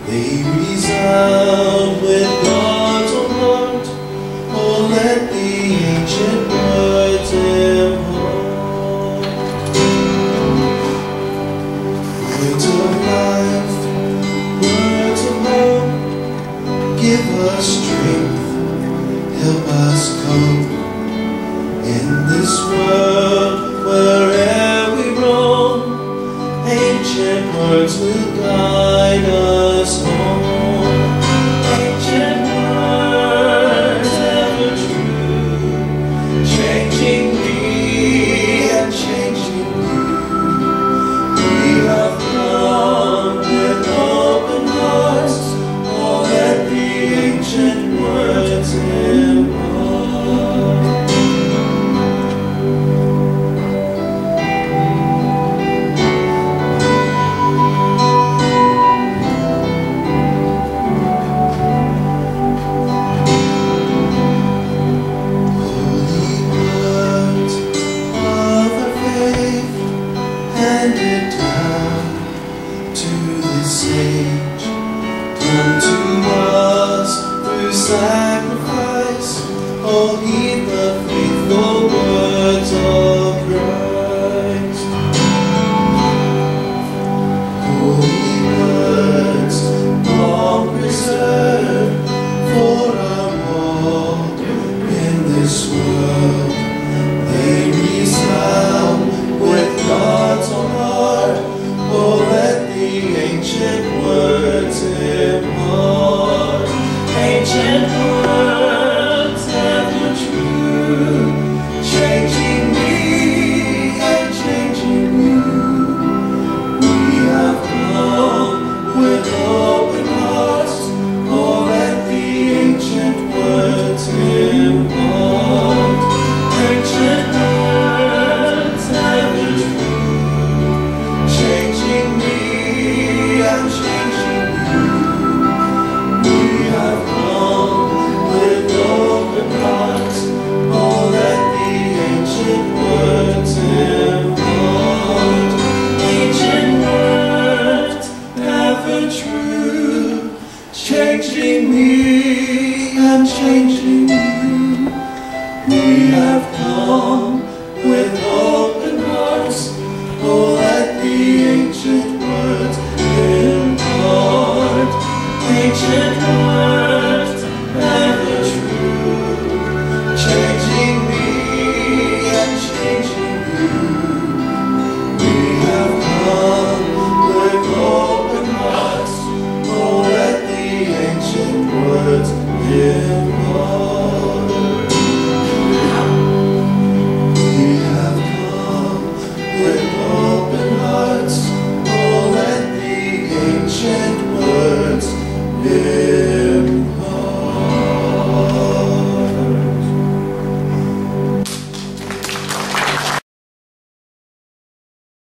They resound with God's own heart. Oh, let the ancient words impart. Words of life, words of hope, give us strength, help us cope in this world wherever we roam. Ancient words will guide us home. Ancient words ever true, changing me and changing you. We have come with open hearts. Oh, let the ancient words impart. Handed down to this age, come to us through sacrifice. Oh, heed the faithful words of Christ. Holy words, long preserved for our walk in this world. They resound with God's own heart. Oh, let the ancient words impart. Ancient words ever true, changing me and changing you. We have come with open hearts. Oh, let the ancient words impart. Ancient words ever true, changing me and changing you. We have come with open hearts. Oh, let the ancient words impart. Ancient words ever true, changing me and changing you. We have come